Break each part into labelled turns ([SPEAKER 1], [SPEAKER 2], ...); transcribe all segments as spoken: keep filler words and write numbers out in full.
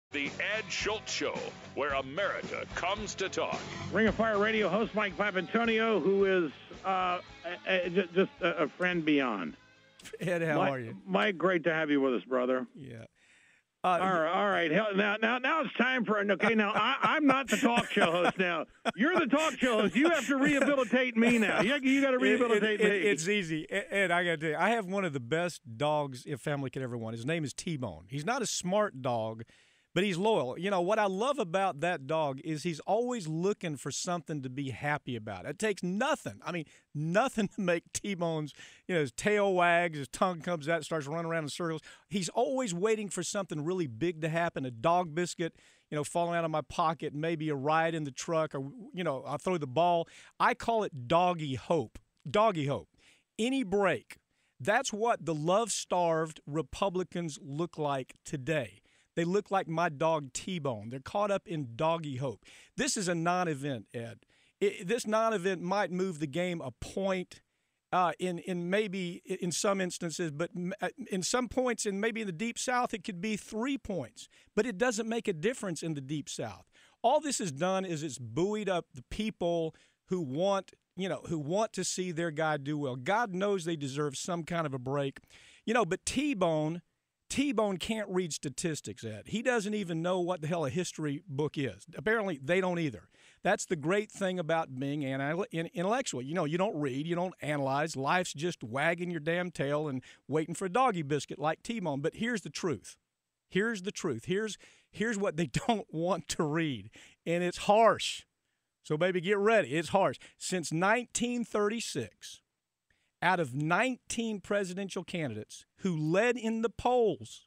[SPEAKER 1] The Ed Schultz Show, where America comes to talk.
[SPEAKER 2] Ring of Fire Radio host Mike Papantonio, who is uh, a, a, just a, a friend beyond.
[SPEAKER 3] Ed, how
[SPEAKER 2] Mike,
[SPEAKER 3] are you?
[SPEAKER 2] Mike, great to have you with us, brother.
[SPEAKER 3] Yeah.
[SPEAKER 2] Uh, all right, all right. Now, now, now it's time for okay. Now, I, I'm not the talk show host. Now, you're the talk show host. You have to rehabilitate me now. You, you got to rehabilitate
[SPEAKER 3] it, it,
[SPEAKER 2] me.
[SPEAKER 3] It, it's easy, Ed. I got to tell you, I have one of the best dogs a family could ever want. His name is T-Bone. He's not a smart dog, but he's loyal. You know, what I love about that dog is he's always looking for something to be happy about. It takes nothing. I mean, nothing to make T-Bone's, you know, his tail wags, his tongue comes out, starts running around in circles. He's always waiting for something really big to happen, a dog biscuit, you know, falling out of my pocket, maybe a ride in the truck, or, you know, I'll throw the ball. I call it doggy hope. Doggy hope. Any break. That's what the love-starved Republicans look like today. They look like my dog T-Bone. They're caught up in doggy hope. This is a non-event, Ed. It, this non-event might move the game a point uh, in in maybe in some instances, but in some points, and maybe in the Deep South, it could be three points. But it doesn't make a difference in the Deep South. All this has done is it's buoyed up the people who want, you know, who want to see their guy do well. God knows they deserve some kind of a break, you know. But T-Bone. T-Bone can't read statistics, Ed. He doesn't even know what the hell a history book is. Apparently, they don't either. That's the great thing about being an intellectual. You know, you don't read, you don't analyze. Life's just wagging your damn tail and waiting for a doggy biscuit like T-Bone. But here's the truth. Here's the truth. Here's, here's what they don't want to read, and it's harsh. So, baby, get ready. It's harsh. Since nineteen thirty-six, out of nineteen presidential candidates who led in the polls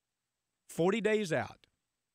[SPEAKER 3] forty days out,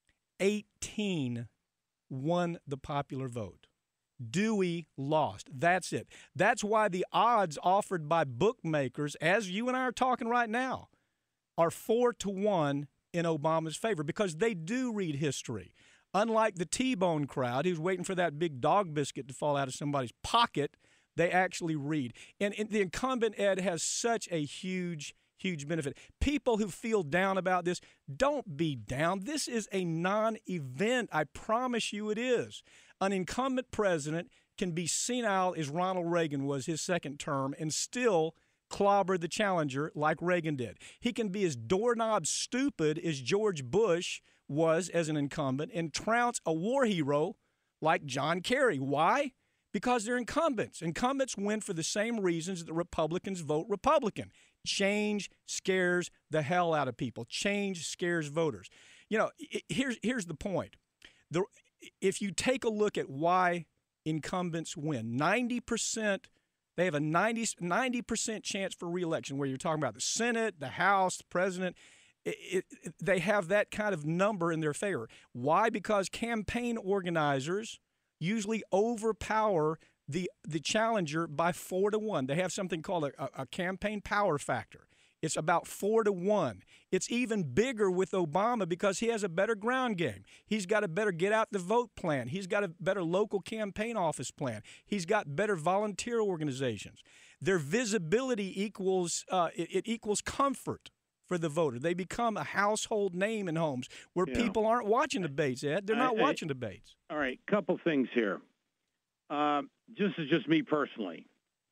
[SPEAKER 3] eighteen won the popular vote. Dewey lost. That's it. That's why the odds offered by bookmakers, as you and I are talking right now, are four to one in Obama's favor because they do read history. Unlike the T-Bone crowd who's waiting for that big dog biscuit to fall out of somebody's pocket, they actually read. And, and the incumbent, Ed, has such a huge, huge benefit. People who feel down about this, don't be down. This is a non-event. I promise you it is. An incumbent president can be senile as Ronald Reagan was his second term and still clobber the challenger like Reagan did. He can be as doorknob stupid as George Bush was as an incumbent and trounce a war hero like John Kerry. Why? Because they're incumbents. Incumbents win for the same reasons that Republicans vote Republican. Change scares the hell out of people. Change scares voters. You know, here's here's the point. The, if you take a look at why incumbents win, ninety percent, they have a ninety percent chance for re-election, where you're talking about the Senate, the House, the president. It, it, they have that kind of number in their favor. Why? Because campaign organizers usually overpower the the challenger by four to one. They have something called a, a campaign power factor. It's about four to one. It's even bigger with Obama because he has a better ground game. He's got a better get out the vote plan. He's got a better local campaign office plan. He's got better volunteer organizations. Their visibility equals uh, it, it equals comfort for the voter. They become a household name in homes where
[SPEAKER 2] yeah.
[SPEAKER 3] people aren't watching debates, Ed. They're not
[SPEAKER 2] I, I,
[SPEAKER 3] watching debates.
[SPEAKER 2] All right, couple things here. Uh, this is just me personally.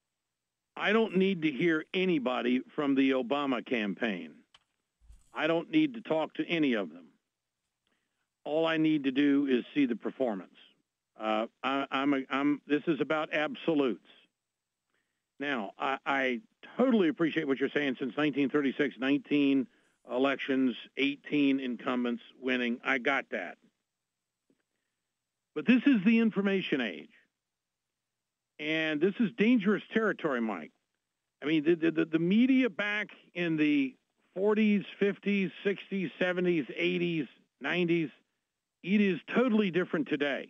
[SPEAKER 2] I don't need to hear anybody from the Obama campaign. I don't need to talk to any of them. All I need to do is see the performance. Uh, I, I'm, a, I'm, this is about absolutes. Now, I, I totally appreciate what you're saying. Since nineteen thirty-six, nineteen elections, eighteen incumbents winning. I got that. But this is the information age. And this is dangerous territory, Mike. I mean, the, the, the media back in the forties, fifties, sixties, seventies, eighties, nineties, it is totally different today.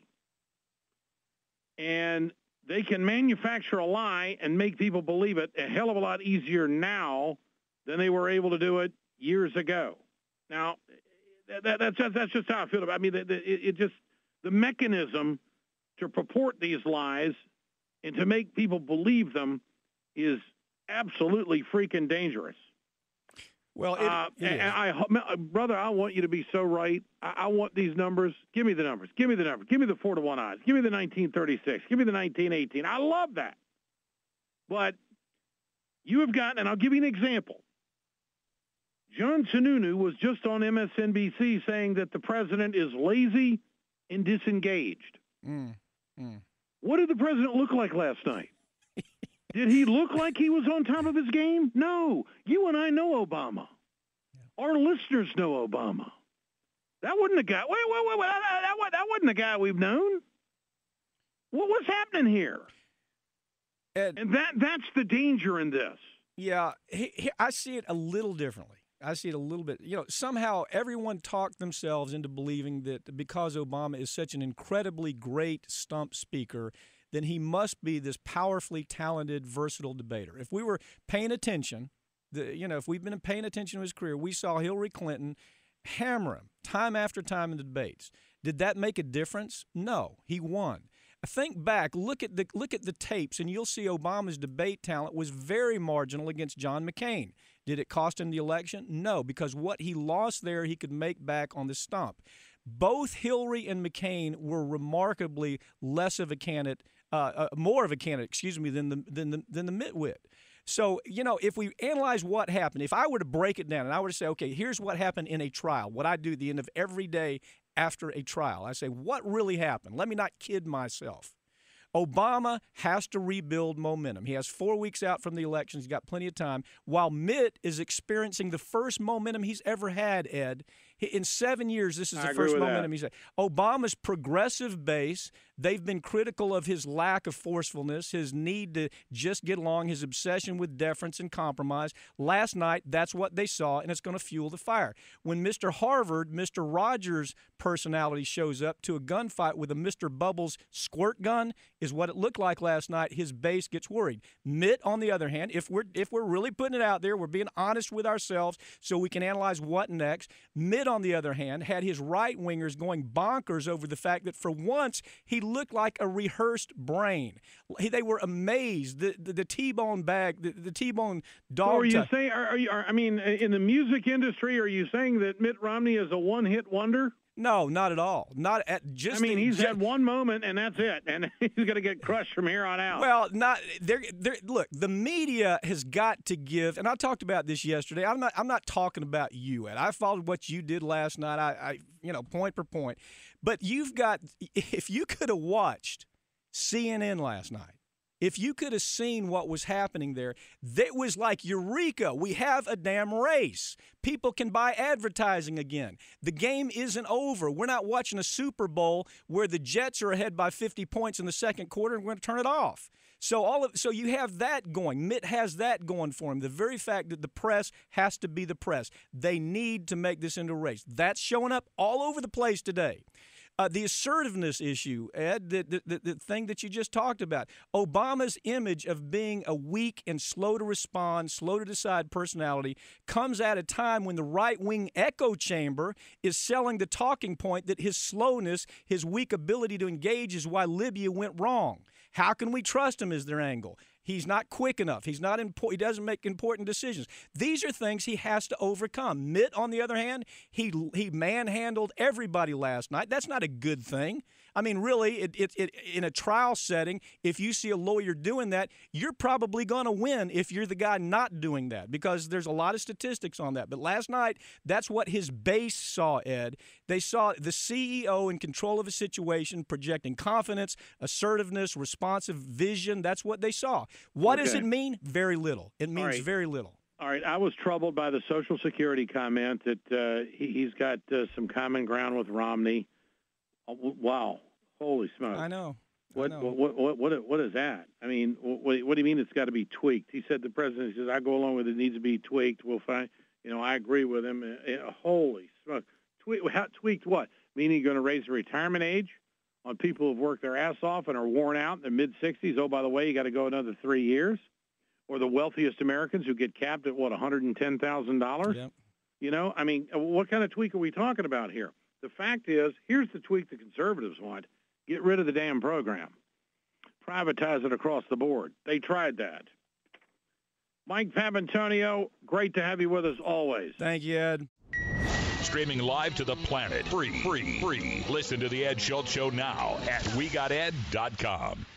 [SPEAKER 2] And they can manufacture a lie and make people believe it a hell of a lot easier now than they were able to do it years ago. Now, that, that's, just, that's just how I feel about it. I mean, it, it just, the mechanism to purport these lies and to make people believe them is absolutely freaking dangerous.
[SPEAKER 3] Well, it,
[SPEAKER 2] uh,
[SPEAKER 3] it
[SPEAKER 2] and
[SPEAKER 3] is.
[SPEAKER 2] I, brother, I want you to be so right. I, I want these numbers. Give me the numbers. Give me the numbers. Give me the four to one odds. Give me the nineteen thirty-six. Give me the nineteen eighteen. I love that. But you have gotten, and I'll give you an example. John Sununu was just on M S N B C saying that the president is lazy and disengaged.
[SPEAKER 3] Mm, mm.
[SPEAKER 2] What did the president look like last night? Did he look like he was on top of his game? No. You and I know Obama. Yeah. Our listeners know Obama. That wasn't the guy. Wait, wait, wait, wait. That, that, that wasn't the guy we've known. What, what's happening here?
[SPEAKER 3] Ed,
[SPEAKER 2] and that that's the danger in this.
[SPEAKER 3] Yeah, he, he, I see it a little differently. I see it a little bit. You know, somehow everyone talked themselves into believing that because Obama is such an incredibly great stump speaker, then he must be this powerfully talented, versatile debater. If we were paying attention, the, you know, if we've been paying attention to his career, we saw Hillary Clinton hammer him time after time in the debates. Did that make a difference? No, he won. Think back, look at the look at the tapes, and you'll see Obama's debate talent was very marginal against John McCain. Did it cost him the election? No, because what he lost there, he could make back on the stump. Both Hillary and McCain were remarkably less of a candidate, uh, uh, more of a candidate, excuse me, than the than the than the midwit. So, you know, if we analyze what happened, if I were to break it down and I were to say, okay, here's what happened in a trial, what I do at the end of every day after a trial, I say, what really happened? Let me not kid myself. Obama has to rebuild momentum. He has four weeks out from the elections. He's got plenty of time. While Mitt is experiencing the first momentum he's ever had, Ed. In seven years, this is the first momentum he's had. Obama's progressive base, they've been critical of his lack of forcefulness, his need to just get along, his obsession with deference and compromise. Last night, that's what they saw, and it's going to fuel the fire. When Mister Harvard, Mister Rogers' personality shows up to a gunfight with a Mister Bubbles squirt gun, is what it looked like last night. His base gets worried. Mitt, on the other hand, if we're if we're really putting it out there, we're being honest with ourselves so we can analyze what next. Mitt, on the other hand, had his right-wingers going bonkers over the fact that for once he looked like a rehearsed brain. They were amazed. The the, the T-bone bag, the, the T-bone dog.
[SPEAKER 2] So are you
[SPEAKER 3] t-
[SPEAKER 2] saying? Are, are you? Are, I mean, in the music industry, are you saying that Mitt Romney is a one-hit wonder?
[SPEAKER 3] No, not at all. Not at just.
[SPEAKER 2] I mean,
[SPEAKER 3] the,
[SPEAKER 2] he's
[SPEAKER 3] just,
[SPEAKER 2] had one moment, and that's it, and he's going to get crushed from here on out.
[SPEAKER 3] Well, not there. There. Look, the media has got to give, and I talked about this yesterday. I'm not. I'm not talking about you, Ed. I followed what you did last night. I, I you know, point per point. But you've got. If you could have watched C N N last night. If you could have seen what was happening there, that was like, eureka, we have a damn race. People can buy advertising again. The game isn't over. We're not watching a Super Bowl where the Jets are ahead by fifty points in the second quarter and we're going to turn it off. So all of so you have that going. Mitt has that going for him. The very fact that the press has to be the press. They need to make this into a race. That's showing up all over the place today. Uh, the assertiveness issue, Ed, the, the, the, the thing that you just talked about, Obama's image of being a weak and slow to respond, slow to decide personality comes at a time when the right-wing echo chamber is selling the talking point that his slowness, his weak ability to engage is why Libya went wrong. How can we trust him is their angle. He's not quick enough. He's not impo- he doesn't make important decisions. These are things he has to overcome. Mitt, on the other hand, he he manhandled everybody last night. That's not a good thing. I mean, really, it, it, it, in a trial setting, if you see a lawyer doing that, you're probably going to win if you're the guy not doing that because there's a lot of statistics on that. But last night, that's what his base saw, Ed. They saw the C E O in control of a situation, projecting confidence, assertiveness, responsive vision. That's what they saw. What okay. does it mean? Very little. It means
[SPEAKER 2] right.
[SPEAKER 3] very little.
[SPEAKER 2] All right. I was troubled by the Social Security comment that uh, he, he's got uh, some common ground with Romney. Oh, wow. Holy smokes.
[SPEAKER 3] I know. I
[SPEAKER 2] what,
[SPEAKER 3] know.
[SPEAKER 2] what what what what is that? I mean, what, what do you mean it's got to be tweaked? He said the president says I go along with it, it needs to be tweaked. We'll find. You know, I agree with him. Uh, holy smokes. Tweak, how, tweaked what? Meaning you're going to raise the retirement age on people who've worked their ass off and are worn out in their mid-sixties? Oh, by the way, you got to go another three years? Or the wealthiest Americans who get capped at, what, one hundred ten thousand dollars?
[SPEAKER 3] Yep.
[SPEAKER 2] You know, I mean, what kind of tweak are we talking about here? The fact is, here's the tweak the conservatives want. Get rid of the damn program. Privatize it across the board. They tried that. Mike Papantonio, great to have you with us always.
[SPEAKER 3] Thank you, Ed.
[SPEAKER 1] Streaming live to the planet. Free, free, free. Listen to The Ed Schultz Show now at we got ed dot com.